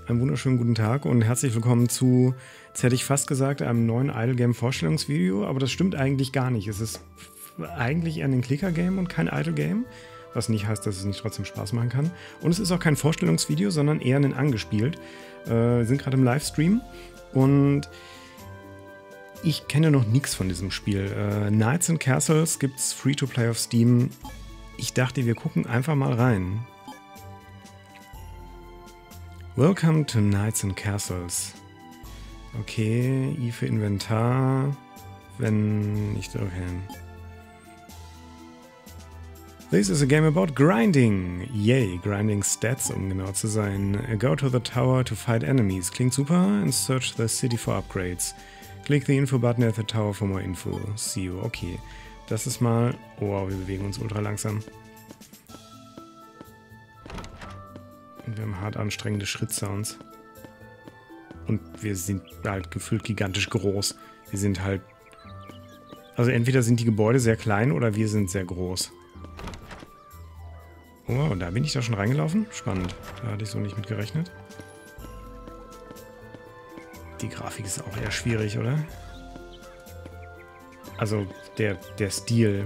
einen wunderschönen guten Tag und herzlich willkommen zu, jetzt hätte ich fast gesagt, einem neuen Idle Game Vorstellungsvideo, aber das stimmt eigentlich gar nicht. Es ist eigentlich eher ein Clicker-Game und kein Idle Game, was nicht heißt, dass es nicht trotzdem Spaß machen kann. Und es ist auch kein Vorstellungsvideo, sondern eher ein angespielt. Wir sind gerade im Livestream und ich kenne noch nichts von diesem Spiel. Knights and Castles gibt es Free-to-Play auf Steam. Ich dachte, wir gucken einfach mal rein. Welcome to Knights and Castles. Okay, I für Inventar. Wenn nicht, okay. This is a game about grinding. Yay, grinding stats, um genau zu sein. Go to the tower to fight enemies. Klingt super. And search the city for upgrades. Click the info button at the tower for more info. See you. Okay, das ist mal... Oh, wir bewegen uns ultra langsam. Und wir haben hart anstrengende Schrittsounds. Und wir sind halt gefühlt gigantisch groß. Wir sind halt... Also entweder sind die Gebäude sehr klein oder wir sind sehr groß. Oh, da bin ich da schon reingelaufen? Spannend. Da hatte ich so nicht mit gerechnet. Die Grafik ist auch eher schwierig, oder? Also der Stil...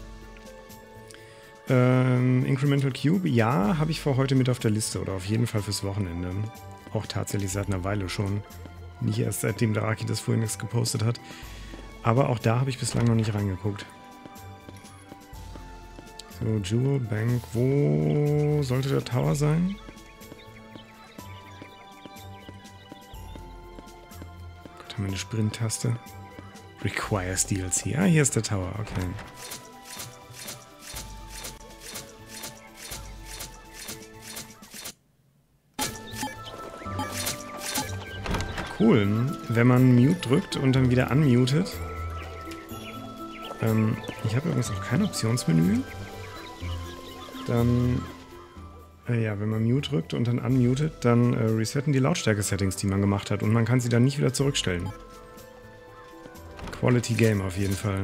Incremental Cube, ja, habe ich vor heute mit auf der Liste oder auf jeden Fall fürs Wochenende. Auch tatsächlich seit einer Weile schon. Nicht erst seitdem der Aki das vorhin gepostet hat. Aber auch da habe ich bislang noch nicht reingeguckt. So, Jewel Bank, wo sollte der Tower sein? Gott, haben wir eine Sprint-Taste. Requires DLC. Ah, hier ist der Tower, okay. Cool, wenn man Mute drückt und dann wieder unmutet. Ich habe übrigens noch kein Optionsmenü. Dann, ja, wenn man Mute drückt und dann unmutet, dann resetten die Lautstärke-Settings, die man gemacht hat. Und man kann sie dann nicht wieder zurückstellen. Quality Game auf jeden Fall.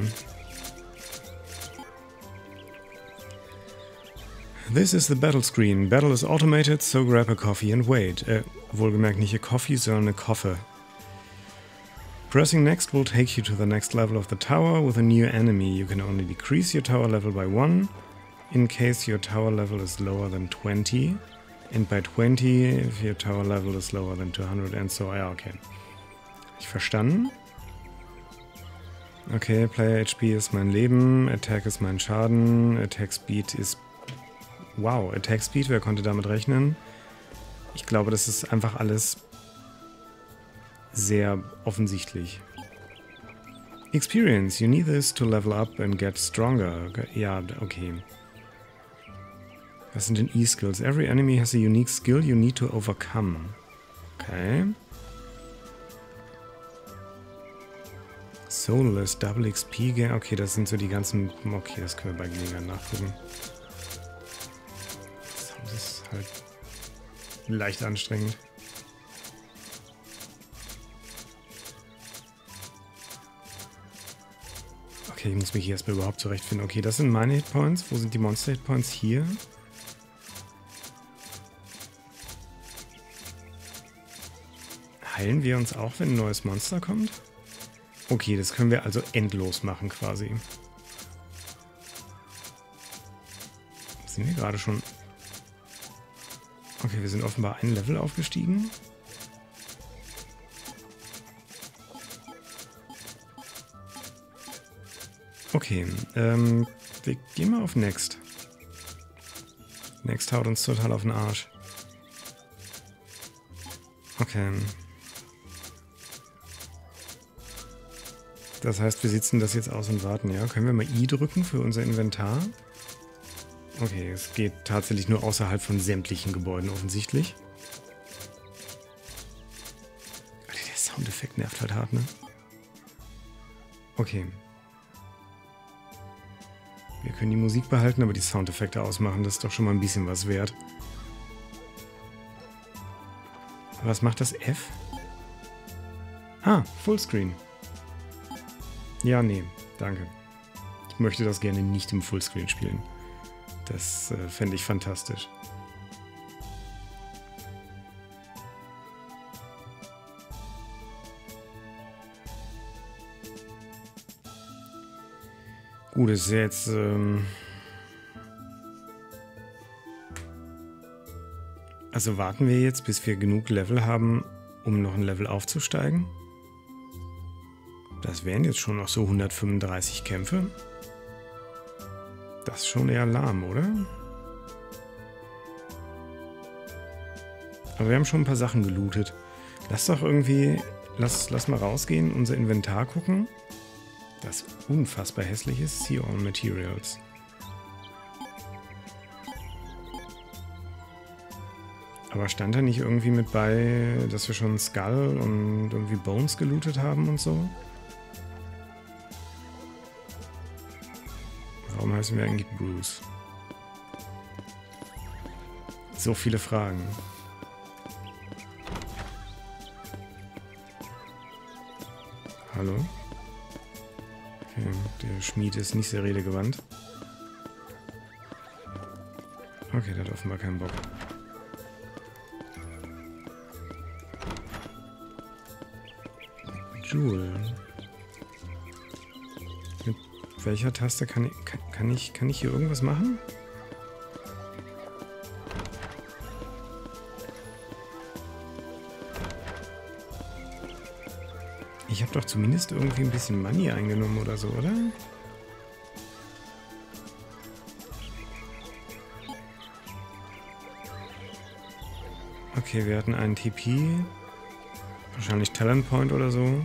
This is the battle screen. Battle is automated, so grab a coffee and wait. Wohlgemerkt nicht a coffee, sondern a Koffe. Pressing next will take you to the next level of the tower with a new enemy. You can only decrease your tower level by 1 in case your tower level is lower than 20 and by 20 if your tower level is lower than 200 and so, ja, okay. Ich verstanden. Okay, Player HP ist mein Leben, Attack ist mein Schaden, Attack Speed ist... Wow, Attack Speed, wer konnte damit rechnen? Ich glaube, das ist einfach alles sehr offensichtlich. Experience. You need this to level up and get stronger. Ja, okay. Was sind denn E-Skills? Every enemy has a unique skill you need to overcome. Okay. Soulless, Double XP. Okay, das sind so die ganzen... Okay, das können wir bei Gelegenheit nachgucken. Das ist halt leicht anstrengend. Okay, ich muss mich hier erstmal überhaupt zurechtfinden. Okay, das sind meine Hitpoints. Wo sind die Monster-Hitpoints? Hier. Heilen wir uns auch, wenn ein neues Monster kommt? Okay, das können wir also endlos machen quasi. Sind wir gerade schon... Okay, wir sind offenbar ein Level aufgestiegen. Okay, wir gehen mal auf Next. Next haut uns total auf den Arsch. Okay. Das heißt, wir sitzen das jetzt aus und warten, ja? Können wir mal I drücken für unser Inventar? Okay, es geht tatsächlich nur außerhalb von sämtlichen Gebäuden offensichtlich. Alter, der Soundeffekt nervt halt hart, ne? Okay. Wir können die Musik behalten, aber die Soundeffekte ausmachen. Das ist doch schon mal ein bisschen was wert. Was macht das F? Ah, Fullscreen. Ja, nee, danke. Ich möchte das gerne nicht im Fullscreen spielen. Das fände ich fantastisch. Gut, ist jetzt... Also warten wir jetzt, bis wir genug Level haben, um noch ein Level aufzusteigen? Das wären jetzt schon noch so 135 Kämpfe. Das ist schon eher lahm, oder? Aber wir haben schon ein paar Sachen gelootet. Lass doch irgendwie... Lass mal rausgehen, unser Inventar gucken. Das unfassbar hässlich ist. See all materials. Aber stand da nicht irgendwie mit bei, dass wir schon Skull und irgendwie Bones gelootet haben und so? Warum heißen wir eigentlich Bruce? So viele Fragen. Hallo? Okay, der Schmied ist nicht sehr redegewandt. Okay, der hat offenbar keinen Bock. Jewel. Mit welcher Taste kann ich hier irgendwas machen? Ich habe doch zumindest irgendwie ein bisschen Money eingenommen oder so, oder? Okay, wir hatten einen TP. Wahrscheinlich Talent Point oder so.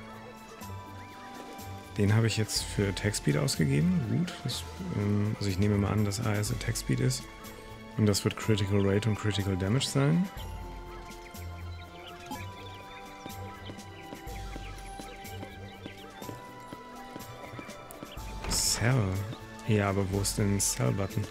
Den habe ich jetzt für Attack Speed ausgegeben. Gut. Also ich nehme mal an, dass AS Attack Speed ist. Und das wird Critical Rate und Critical Damage sein. Sell. Ja, aber wo ist denn Sell-Button?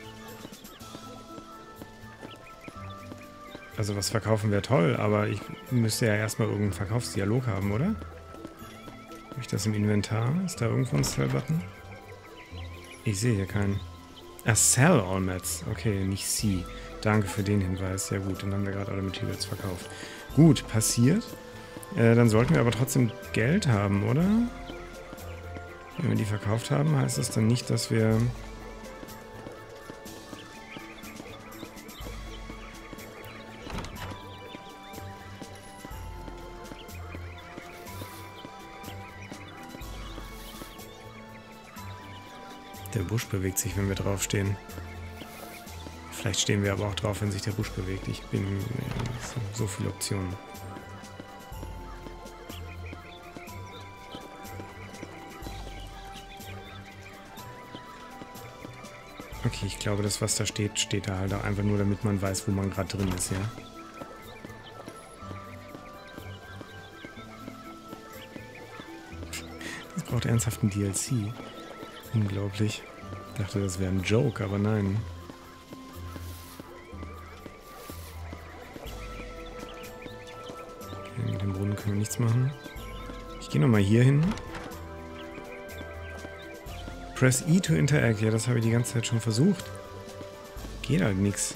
Also was verkaufen wäre toll, aber ich müsste ja erstmal irgendeinen Verkaufsdialog haben, oder? Habe ich das im Inventar? Ist da irgendwo ein Sell-Button? Ich sehe hier keinen. Ah, Sell all Mats. Okay, nicht See. Danke für den Hinweis. Ja gut, dann haben wir gerade alle Materials verkauft. Gut, passiert. Dann sollten wir aber trotzdem Geld haben, oder? Wenn wir die verkauft haben, heißt das dann nicht, dass wir... Der Busch bewegt sich, wenn wir draufstehen. Vielleicht stehen wir aber auch drauf, wenn sich der Busch bewegt. Ich bin... so viele Optionen. Okay, ich glaube, das, was da steht, steht da halt auch einfach nur, damit man weiß, wo man gerade drin ist, ja. Das braucht ernsthaft ein DLC. Unglaublich. Ich dachte, das wäre ein Joke, aber nein. Okay, mit dem Brunnen können wir nichts machen. Ich gehe nochmal hier hin. Press E to interact. Ja, das habe ich die ganze Zeit schon versucht. Geht halt nichts.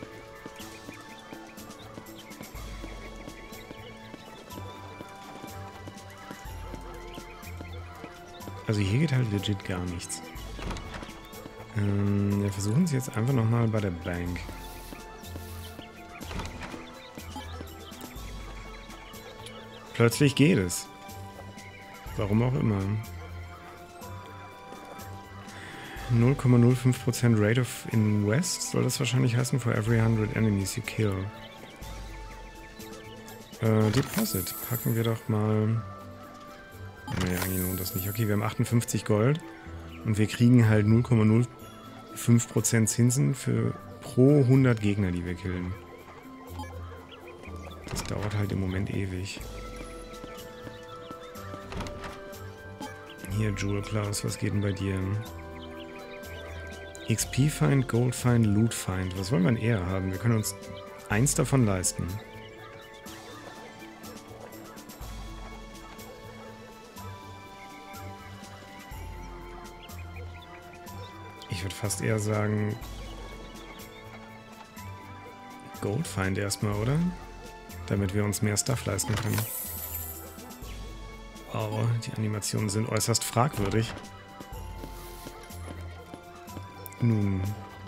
Also hier geht halt legit gar nichts. Wir versuchen es jetzt einfach nochmal bei der Bank. Plötzlich geht es. Warum auch immer. 0,05% Rate of Invest soll das wahrscheinlich heißen, for every 100 enemies you kill. Deposit. Packen wir doch mal... Nee, eigentlich lohnt das nicht. Okay, wir haben 58 Gold und wir kriegen halt 0,05% Zinsen für pro 100 Gegner, die wir killen. Das dauert halt im Moment ewig. Hier, Jewel Klaus, was geht denn bei dir? XP Find, Gold Find, Loot Find. Was wollen wir denn eher haben? Wir können uns eins davon leisten. Ich würde fast eher sagen Gold Find erstmal, oder? Damit wir uns mehr Stuff leisten können. Wow, die Animationen sind äußerst fragwürdig. Nun.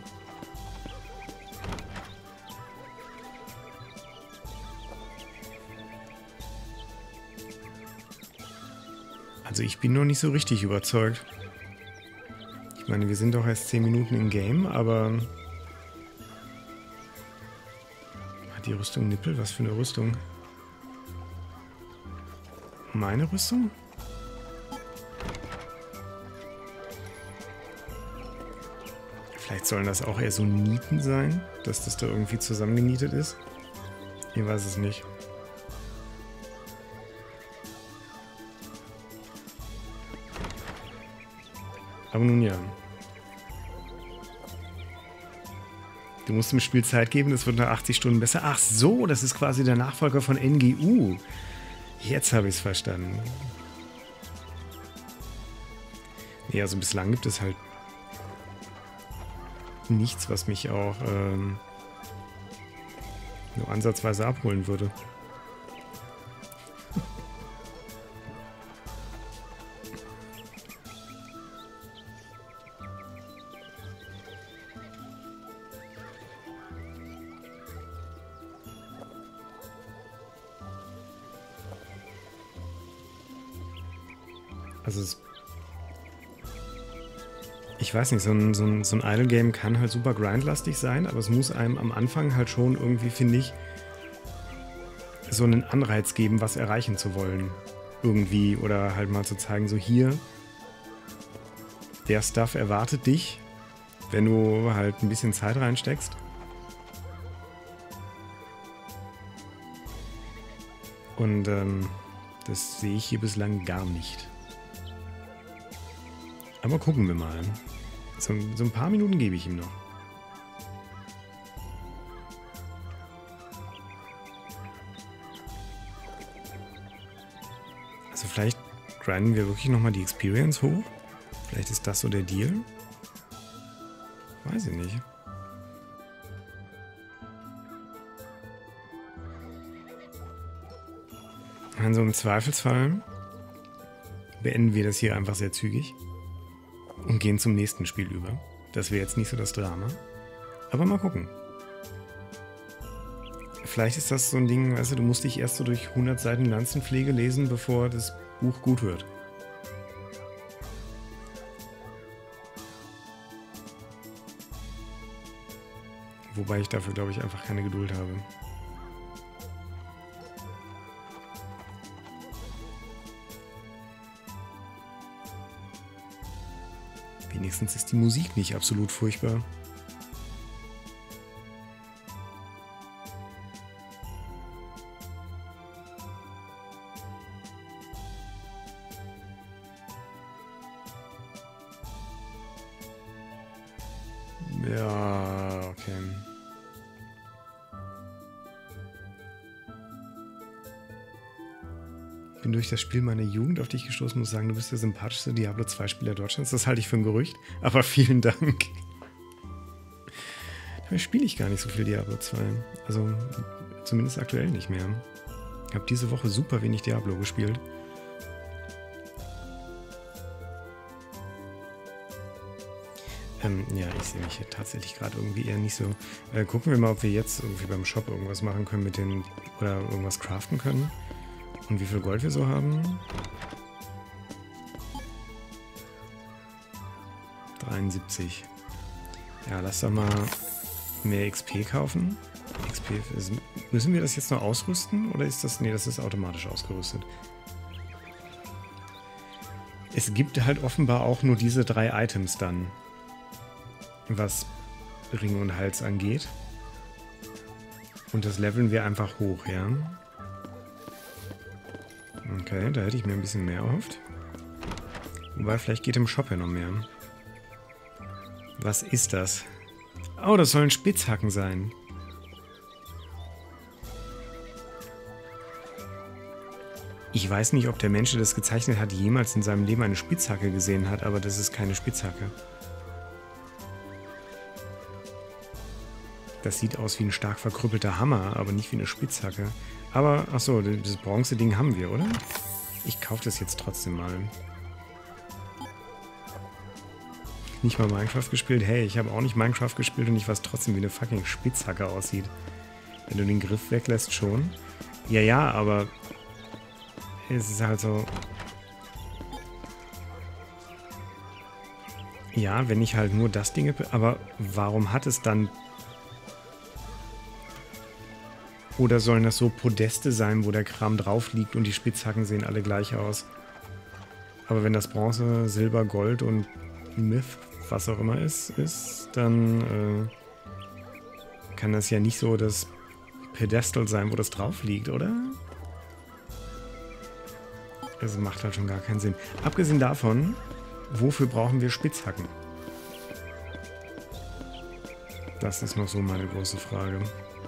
Also ich bin noch nicht so richtig überzeugt. Ich meine, wir sind doch erst 10 Minuten im Game, aber... Hat die Rüstung Nippel? Was für eine Rüstung? Meine Rüstung? Vielleicht sollen das auch eher so Nieten sein, dass das da irgendwie zusammengenietet ist. Ich weiß es nicht. Aber nun ja. Du musst dem Spiel Zeit geben, das wird nach 80 Stunden besser. Ach so, das ist quasi der Nachfolger von NGU. Jetzt habe ich es verstanden. Ja, also bislang gibt es halt nichts, was mich auch nur ansatzweise abholen würde. Also ich weiß nicht, so ein Idle-Game kann halt super grindlastig sein, aber es muss einem am Anfang halt schon irgendwie, finde ich, so einen Anreiz geben, was erreichen zu wollen. Irgendwie. Oder halt mal zu zeigen, so hier, der Stuff erwartet dich, wenn du halt ein bisschen Zeit reinsteckst. Und das sehe ich hier bislang gar nicht. Aber gucken wir mal. So ein paar Minuten gebe ich ihm noch. Also vielleicht grinden wir wirklich nochmal die Experience hoch. Vielleicht ist das so der Deal. Weiß ich nicht. Also im Zweifelsfall beenden wir das hier einfach sehr zügig. Und gehen zum nächsten Spiel über. Das wäre jetzt nicht so das Drama. Aber mal gucken. Vielleicht ist das so ein Ding, weißt du musst dich erst so durch 100 Seiten Lanzenpflege lesen, bevor das Buch gut wird. Wobei ich dafür, glaube ich, einfach keine Geduld habe. Wenigstens ist die Musik nicht absolut furchtbar. Ja, okay. Bin durch das Spiel meiner Jugend auf dich gestoßen, muss sagen, du bist der sympathischste Diablo 2-Spieler Deutschlands. Das halte ich für ein Gerücht, aber vielen Dank. Dabei spiele ich gar nicht so viel Diablo 2. Also zumindest aktuell nicht mehr. Ich habe diese Woche super wenig Diablo gespielt. Ja, ich sehe mich hier tatsächlich gerade irgendwie eher nicht so. Gucken wir mal, ob wir jetzt irgendwie beim Shop irgendwas machen können mit den, oder irgendwas craften können. Und wie viel Gold wir so haben? 73. Ja, lass doch mal mehr XP kaufen. XP, müssen wir das jetzt noch ausrüsten? Oder ist das... Nee, das ist automatisch ausgerüstet. Es gibt halt offenbar auch nur diese 3 Items dann. Was Ring und Hals angeht. Und das leveln wir einfach hoch, ja. Okay, da hätte ich mir ein bisschen mehr erhofft. Wobei, vielleicht geht im Shop ja noch mehr. Was ist das? Oh, das sollen Spitzhacken sein. Ich weiß nicht, ob der Mensch, der das gezeichnet hat, jemals in seinem Leben eine Spitzhacke gesehen hat, aber das ist keine Spitzhacke. Das sieht aus wie ein stark verkrüppelter Hammer, aber nicht wie eine Spitzhacke. Aber, achso, das Bronze-Ding haben wir, oder? Ich kaufe das jetzt trotzdem mal. Nicht mal Minecraft gespielt? Hey, ich habe auch nicht Minecraft gespielt und ich weiß trotzdem, wie eine fucking Spitzhacke aussieht. Wenn du den Griff weglässt, schon. Ja, ja, aber es ist halt so... Ja, wenn ich halt nur das Ding... Aber warum hat es dann... Oder sollen das so Podeste sein, wo der Kram drauf liegt und die Spitzhacken sehen alle gleich aus? Aber wenn das Bronze, Silber, Gold und Myth, was auch immer ist, dann kann das ja nicht so das Pedestal sein, wo das drauf liegt, oder? Das macht halt schon gar keinen Sinn. Abgesehen davon, wofür brauchen wir Spitzhacken? Das ist noch so meine große Frage.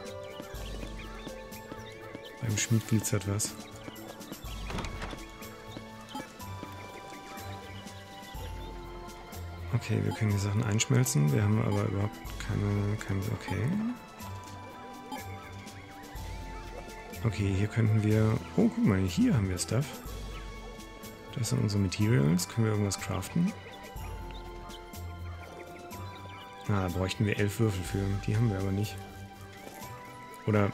Beim Schmied glitzert was. Okay, wir können die Sachen einschmelzen. Wir haben aber überhaupt keine... Okay. Okay, hier könnten wir... Oh, guck mal, hier haben wir Stuff. Das sind unsere Materials. Können wir irgendwas craften? Ah, da bräuchten wir 11 Würfel für. Die haben wir aber nicht. Oder...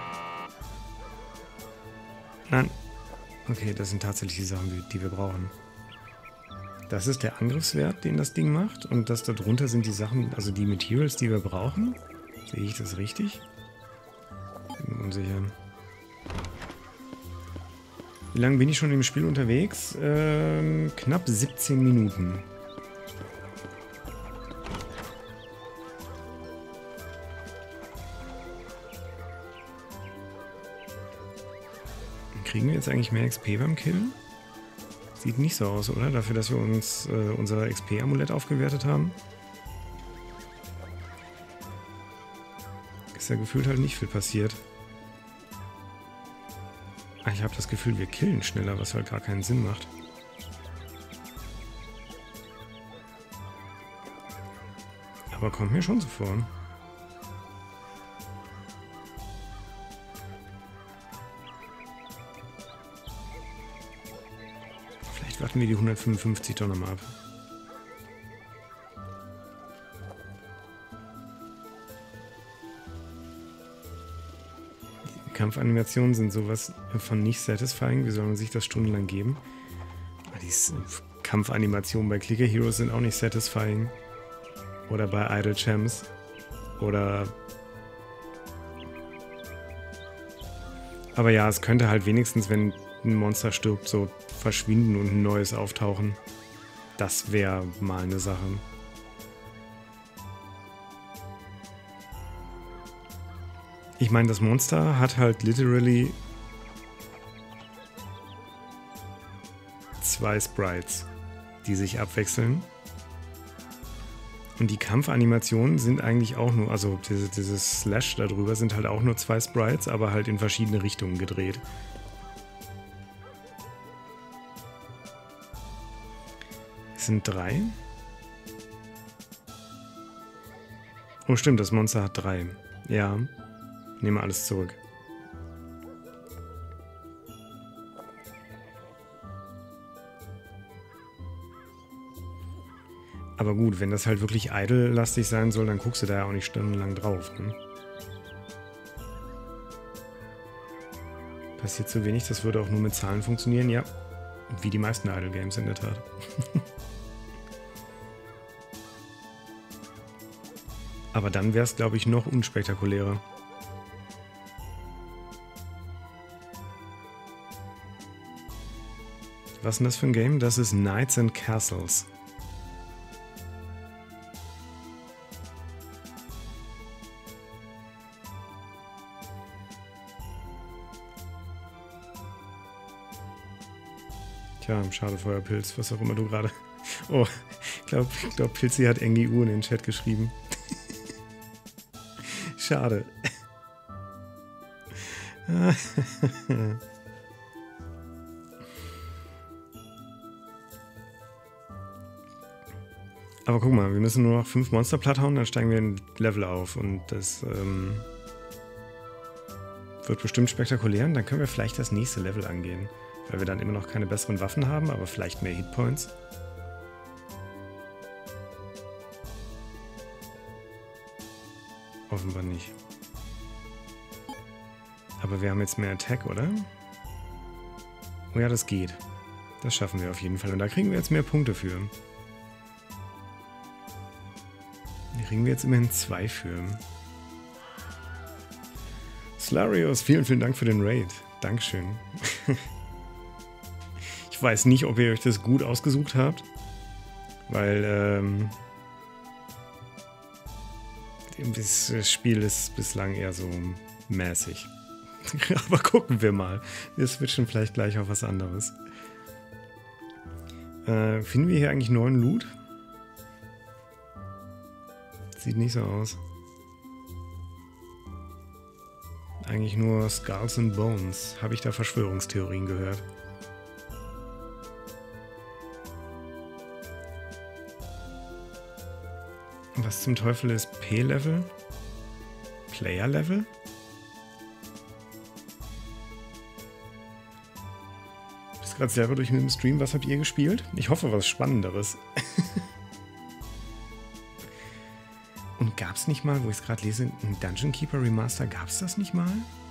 Nein. Okay, das sind tatsächlich die Sachen, die wir brauchen. Das ist der Angriffswert, den das Ding macht. Und das da drunter sind die Sachen, also die Materials, die wir brauchen. Sehe ich das richtig? Bin mir unsicher. Wie lange bin ich schon im Spiel unterwegs? Knapp 17 Minuten. Kriegen wir jetzt eigentlich mehr XP beim Killen? Sieht nicht so aus, oder? Dafür, dass wir uns unser XP-Amulett aufgewertet haben. Ist ja gefühlt halt nicht viel passiert. Ich habe das Gefühl, wir killen schneller, was halt gar keinen Sinn macht. Aber kommt mir schon so vor. Vielleicht warten wir die 155 doch nochmal ab. Kampfanimationen sind sowas von nicht satisfying. Wie soll man sich das stundenlang geben? Die Kampfanimationen bei Clicker Heroes sind auch nicht satisfying. Oder bei Idle Champs. Oder... Aber ja, es könnte halt wenigstens, wenn ein Monster stirbt, so verschwinden und ein neues auftauchen. Das wäre mal eine Sache. Ich meine, das Monster hat halt literally 2 Sprites, die sich abwechseln. Und die Kampfanimationen sind eigentlich auch nur, also dieses Slash darüber sind halt auch nur 2 Sprites, aber halt in verschiedene Richtungen gedreht. Es sind 3. Oh stimmt, das Monster hat 3. Ja. Nehme alles zurück. Aber gut, wenn das halt wirklich idle-lastig sein soll, dann guckst du da ja auch nicht stundenlang drauf. Ne? Passiert zu wenig, das würde auch nur mit Zahlen funktionieren, ja. Wie die meisten Idle-Games in der Tat. Aber dann wäre es, glaube ich, noch unspektakulärer. Was ist denn das für ein Game? Das ist Knights and Castles. Tja, schade Feuerpilz, was auch immer du gerade... Oh, ich glaube, Pilzi hat NGU in den Chat geschrieben. Schade. Aber guck mal, wir müssen nur noch 5 Monster platt hauen, dann steigen wir ein Level auf. Und das wird bestimmt spektakulär. Und dann können wir vielleicht das nächste Level angehen. Weil wir dann immer noch keine besseren Waffen haben, aber vielleicht mehr Hitpoints. Offenbar nicht. Aber wir haben jetzt mehr Attack, oder? Oh ja, das geht. Das schaffen wir auf jeden Fall. Und da kriegen wir jetzt mehr Punkte für. Da kriegen wir jetzt immerhin 2 für. Slarios, vielen, vielen Dank für den Raid. Dankeschön. Ich weiß nicht, ob ihr euch das gut ausgesucht habt. Weil, das Spiel ist bislang eher so mäßig. Aber gucken wir mal. Wir switchen vielleicht gleich auf was anderes. Finden wir hier eigentlich neuen Loot? Sieht nicht so aus. Eigentlich nur Skulls and Bones. Habe ich da Verschwörungstheorien gehört? Was zum Teufel ist P-Level? Player-Level? Gerade selber durch mit dem Stream. Was habt ihr gespielt? Ich hoffe, was Spannenderes. Und gab es nicht mal, wo ich es gerade lese, ein Dungeon Keeper Remaster? Gab es das nicht mal?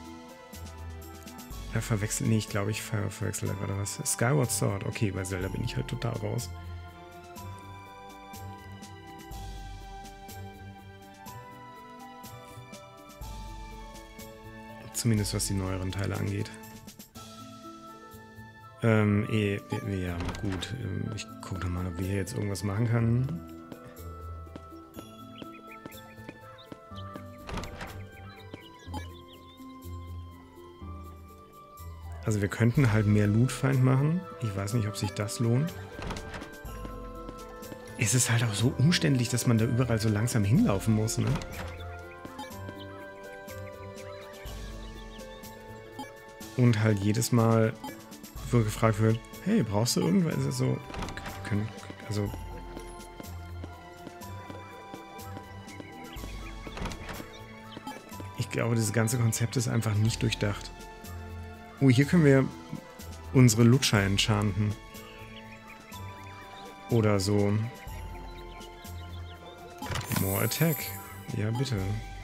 Ja, verwechselt. Nee, ich glaube, ich verwechsel da gerade was. Skyward Sword. Okay, bei Zelda bin ich halt total raus. Zumindest was die neueren Teile angeht. Ja, gut. Ich gucke nochmal, ob wir hier jetzt irgendwas machen können. Also wir könnten halt mehr Lootfind machen. Ich weiß nicht, ob sich das lohnt. Es ist halt auch so umständlich, dass man da überall so langsam hinlaufen muss, ne? Und halt jedes Mal wo gefragt wird, hey, brauchst du irgendwas? Also, ich glaube, dieses ganze Konzept ist einfach nicht durchdacht. Oh, hier können wir unsere Lutscher enchanten. Oder so. More Attack. Ja, bitte.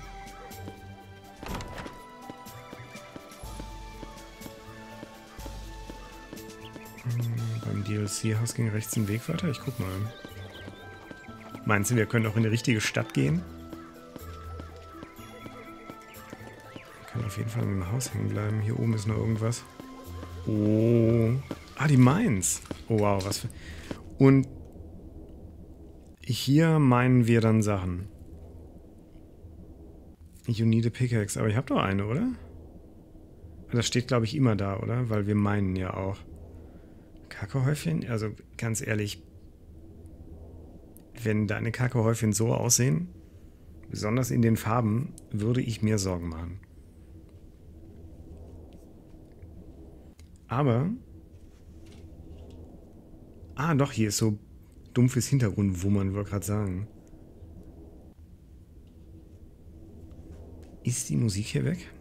Beim DLC-Haus ging rechts den Weg weiter. Ich guck mal. Meinst du, wir können auch in die richtige Stadt gehen? Wir können auf jeden Fall im Haus hängen bleiben. Hier oben ist noch irgendwas. Oh. Ah, die Mines. Oh, wow, was für... Und hier meinen wir dann Sachen. You need a pickaxe. Aber ich habe doch eine, oder? Das steht, glaube ich, immer da, oder? Weil wir meinen ja auch. Kakaohäufchen? Also, ganz ehrlich, wenn deine Kakaohäufchen so aussehen, besonders in den Farben, würde ich mir Sorgen machen. Aber... Ah, doch, hier ist so dumpfes Hintergrundwummern, wollte gerade sagen. Ist die Musik hier weg?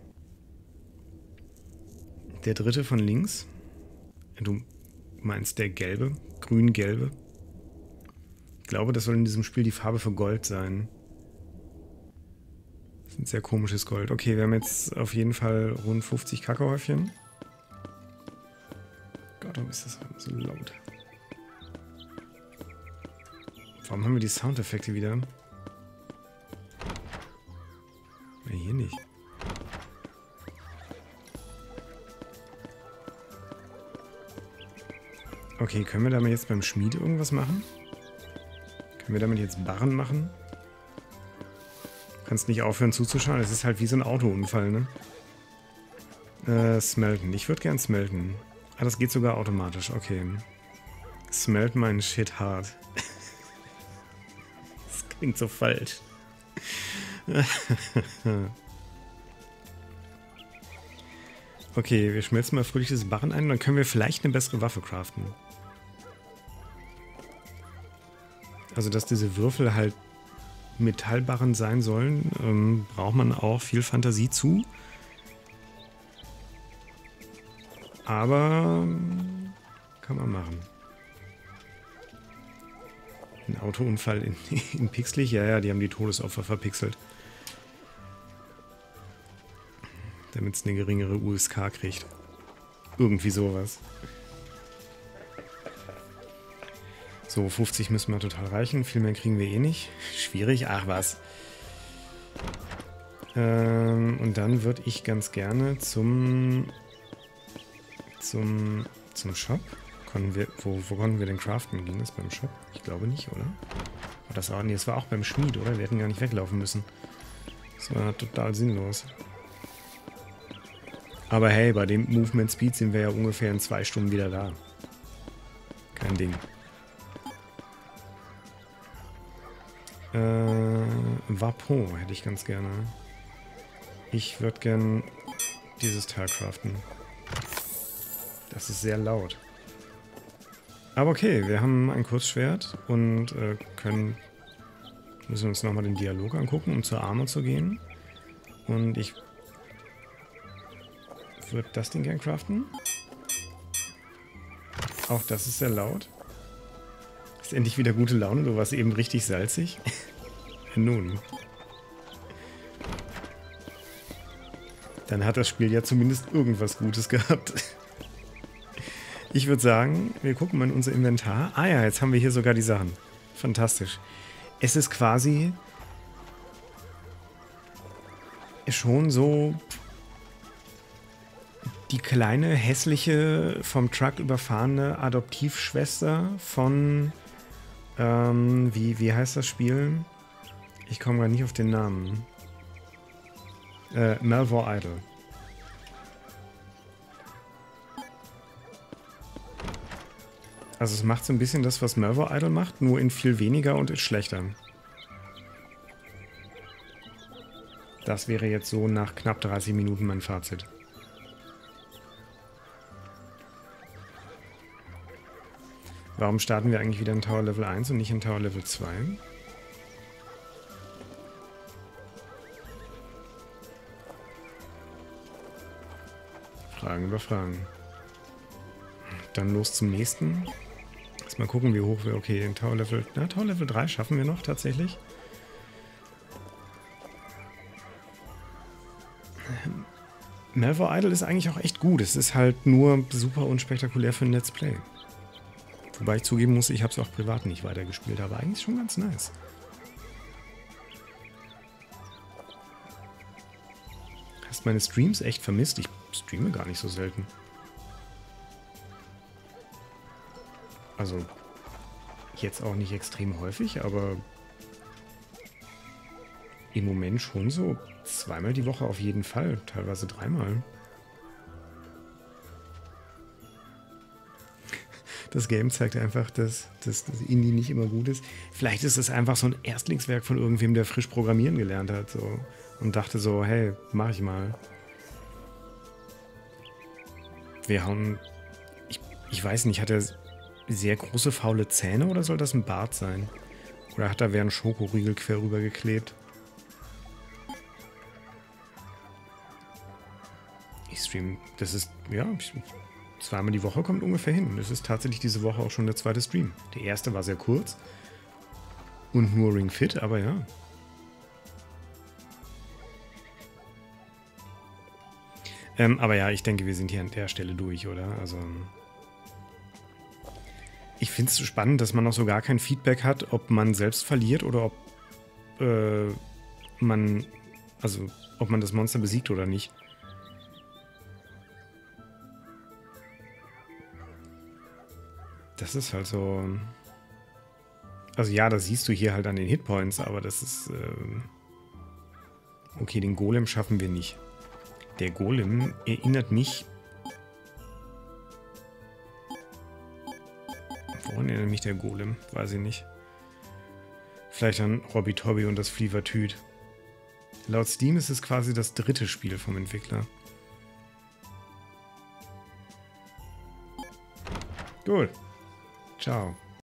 Der dritte von links. Du meinst der gelbe? Grün-gelbe? Ich glaube, das soll in diesem Spiel die Farbe für Gold sein. Das ist ein sehr komisches Gold. Okay, wir haben jetzt auf jeden Fall rund 50 Kakaohäufchen. Gott, warum ist das so laut? Warum haben wir die Soundeffekte wieder? Ja, hier nicht. Okay, können wir damit jetzt beim Schmied irgendwas machen? Können wir damit jetzt Barren machen? Du kannst nicht aufhören zuzuschauen. Es ist halt wie so ein Autounfall, ne? Smelten. Ich würde gern smelten. Ah, das geht sogar automatisch. Okay. Smelt meinen Shit hart. Das klingt so falsch. Okay, wir schmelzen mal fröhliches Barren ein und dann können wir vielleicht eine bessere Waffe craften. Also, dass diese Würfel halt Metallbarren sein sollen, braucht man auch viel Fantasie zu. Aber kann man machen. Ein Autounfall in pixelig? Ja, die haben die Todesopfer verpixelt. damit es eine geringere USK kriegt. Irgendwie sowas. So, 50 müssen wir total reichen. Viel mehr kriegen wir eh nicht. Schwierig, ach was. Und dann würde ich ganz gerne zum Shop. Wo konnten wir denn craften? Ging das beim Shop? Ich glaube nicht, oder? Nee, das war auch beim Schmied, oder? Wir hätten gar nicht weglaufen müssen. Das war total sinnlos. Aber hey, bei dem Movement Speed sind wir ja ungefähr in 2 Stunden wieder da. Kein Ding. Vapo hätte ich ganz gerne. Ich würde gern dieses Teil craften. Das ist sehr laut. Aber okay, wir haben ein Kurzschwert und müssen uns nochmal den Dialog angucken, um zur Armor zu gehen. Und ich würde das Ding gern craften. Auch das ist sehr laut. Ist endlich wieder gute Laune, du warst eben richtig salzig. Nun. Dann hat das Spiel ja zumindest irgendwas Gutes gehabt. Ich würde sagen, wir gucken mal in unser Inventar. Ah ja, jetzt haben wir hier sogar die Sachen. Fantastisch. Es ist quasi schon so die kleine, hässliche, vom Truck überfahrene Adoptivschwester von, wie heißt das Spiel? Ich komme gar nicht auf den Namen. Malvor Idol. Also es macht so ein bisschen das, was Malvor Idol macht, nur in viel weniger und ist schlechter. Das wäre jetzt so nach knapp 30 Minuten mein Fazit. Warum starten wir eigentlich wieder in Tower Level 1 und nicht in Tower Level 2? Fragen über Fragen. Dann los zum nächsten. Mal gucken, wie hoch wir... Okay, in Tower Level 3 schaffen wir noch tatsächlich. Malvor Idol ist eigentlich auch echt gut. Es ist halt nur super unspektakulär für ein Let's Play. Wobei ich zugeben muss, ich habe es auch privat nicht weitergespielt, aber eigentlich schon ganz nice. Hast meine Streams echt vermisst? Ich streame gar nicht so selten. Also, jetzt auch nicht extrem häufig, aber im Moment schon so 2-mal die Woche auf jeden Fall, teilweise 3-mal. Das Game zeigt einfach, dass Indie nicht immer gut ist. Vielleicht ist es einfach so ein Erstlingswerk von irgendwem, der frisch programmieren gelernt hat so, und dachte so, hey, mach ich mal. Wir hauen... Ich weiß nicht, hat er sehr große faule Zähne oder soll das ein Bart sein? Oder hat er wer einen Schokoriegel quer rüber geklebt? Ich stream, das ist, ja, 2-mal die Woche kommt ungefähr hin. Und es ist tatsächlich diese Woche auch schon der 2. Stream. Der erste war sehr kurz und nur Ring Fit, aber ja. Aber ja, ich denke, wir sind hier an der Stelle durch, oder? Also... Ich finde es spannend, dass man noch so gar kein Feedback hat, ob man selbst verliert oder ob man das Monster besiegt oder nicht. Das ist halt so... Also ja, das siehst du hier halt an den Hitpoints, aber das ist... Okay, den Golem schaffen wir nicht. Der Golem erinnert mich... Woran erinnert mich der Golem? Weiß ich nicht. Vielleicht an Robby Tobby und das Flievertüt. Laut Steam ist es quasi das 3. Spiel vom Entwickler. Gut. Ciao.